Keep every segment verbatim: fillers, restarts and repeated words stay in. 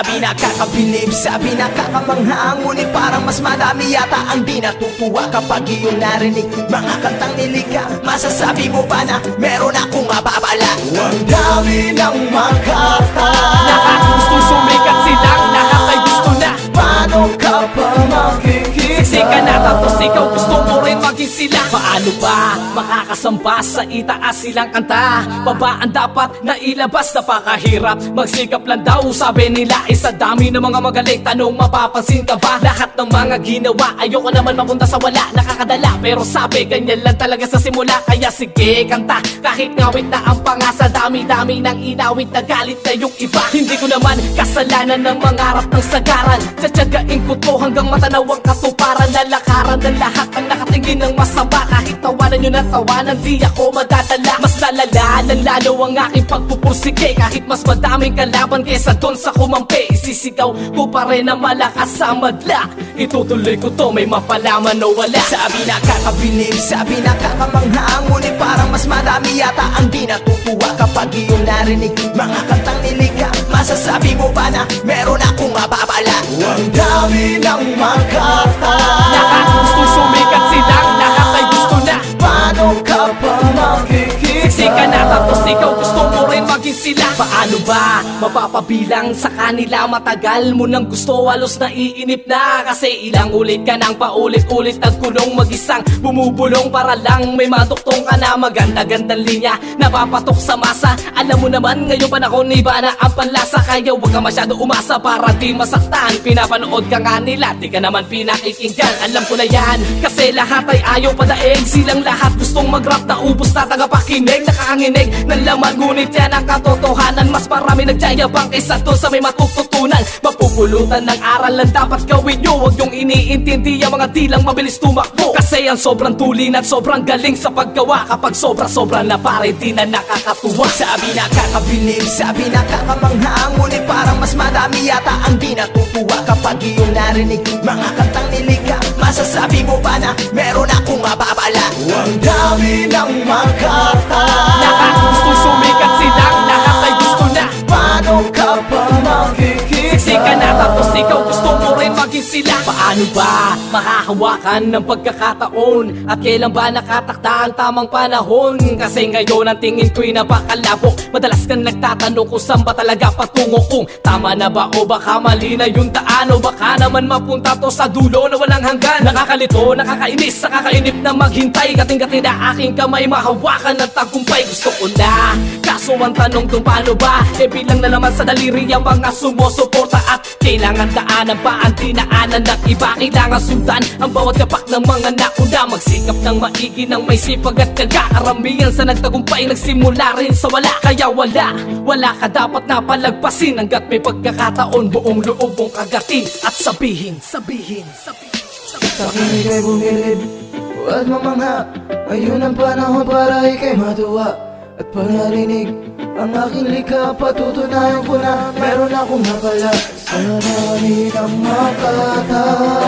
Sabi nakakabilib, sabi nakakamangha, ngunit parang mas madami yata ang di natutuwa kapag iyong narinig mga kantang nilikha. Masasabi mo ba na meron akong mababala? Ang dami ng makata, lahat gustong sumikat, silang lahat ay gusto na. paano ka pa makikita? Siksika na tapos ikaw gusto mo rin maging sila. Paano ba makakasamba sa itaas silang kanta? Baba ang dapat na ilabas, napakahirap magsikap lang daw. Sabi nila isa dami ng mga magaling, tanong mapapansin ka ba? Lahat ng mga ginawa ayoko naman mapunta sa wala, nakakadala pero sabi ganyan lang talaga sa simula. Kaya sige kanta kahit ngawit na ang pangasa, dami-dami ng inawit na galit na yung iba. Hindi ko naman kasalanan ng mangarap ng sagaran, tsatsagain ko to hanggang matanaw ang katuparan. Lalakaran ng lahat ang nakatingin ng masama, kahit tawanan nyo na tawanan di ako madadala. Mas lalala ng lalo ang aking pagpupursige, kahit mas madaming kalaban kesa doon sa kumampi. Isisigaw ko pa rin na malakas sa madla, itutuloy ko to may mapalaman o wala. Sabi nakakabilib, sabi nakakamangha, ngunit parang mas madami yata ang di natutuwa kapag iyong narinig mga kantang nilikha. Masasabi mo ba na meron akong mababala? Ang dami ng makata, lahat gustong sumikat, silang lahat ay gusto na. paano ka pa makikita? Siksika na tapos ikaw gusto mo rin maging sila. Paano ba mapapabilang sa kanila? Matagal mo nang gusto, halos naiinip na, kasi ilang ulit ka nang paulit-ulit nagkulong, mag-isang bumubulong para lang may maduktong ka na. Maganda-gandang linya napapatok sa masa. Alam mo naman ngayon panahon iba na ang panlasa, kaya huwag ka masyado umasa para di masaktan. Pinapanood ka nga nila, di ka naman pinakikinggan. Alam ko na yan kasi lahat ay ayaw padaig, silang lahat gustong mag-rap na ubos na tagapakinig. Nakakanginig ng laman ngunit yan ang katotohanan, mas marami nagjayabang kaysa doon sa may matututunan. Mapupulutan ng aral lang dapat gawin nyo, huwag yung iniintindi ang mga dilang mabilis tumakbo, kasi ang sobrang tulin at sobrang galing sa paggawa. Kapag sobra-sobra na pare di na nakakatuwa. Sabi nakakabilib, sabi nakakamangha, ngunit parang mas madami yata ang di natutuwa kapag iyong narinig mga kantang nilikha. Masasabi mo ba na meron akong mababala? Ang dami ng makata, lahat gustong sumikat, silang lahat ay gusto na. paano ka pa makikita? Siksika na tapos ikaw gusto mo rin maging sila. Paano ba mahahawakan ng pagkakataon, at kailan ba nakatakda ang tamang panahon? Kasi ngayon ang tingin ko'y napakalabo, madalas kang nagtatanong kung saan ba talaga patungo, kung tama na ba o baka mali na yung daan, o baka naman mapunta to sa dulo na walang hanggan. Nakakalito, nakakainis, nakakainip na maghintay, gating-gating na aking kamay mahawakan ng tagumpay. Gusto ko na, kaso ang tanong kung paano ba, e bilang na naman sa daliri ang mga sumusuporta, at kailangan daanan pa ang dinaanan ng iba. Kailangan sundan ang bawat kapak ng mga nauna, magsikap ng maigi ng may sipag at tiyaga. Karamihan sa nagtagumpay nagsimula rin sa wala, kaya wala, wala ka dapat na palagpasin hanggat may pagkakataon. Buong loob mong kagatin at sabihin, sabihin, sabihin, sabihin. Pakinig ay bumilib, huwag mamangha, ngayon ang panahon para ikay matuwa at panarinig ang aking likha. Patutunayan ko na meron akong napala sa dami ng makata.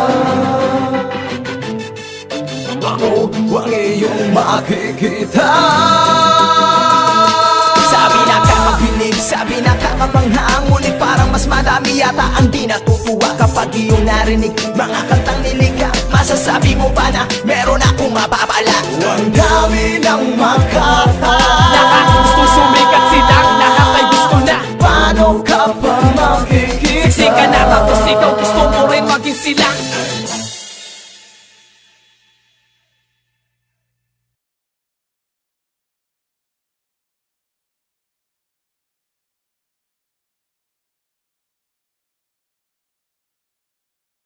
Ako ang iyong makikita. Sabi nakakabilib, sabi nakakamangha, ngunit parang mas madami yata ang di natutuwa kapag iyong narinig mga kantang nilikha. Masasabi mo ba na meron akong mababala? Ang dami ng makata, Lahat gustong sumikat, silang lahat ay gusto na. paano ka pa makikita? Siksika na tapos ikaw gusto mo rin maging sila.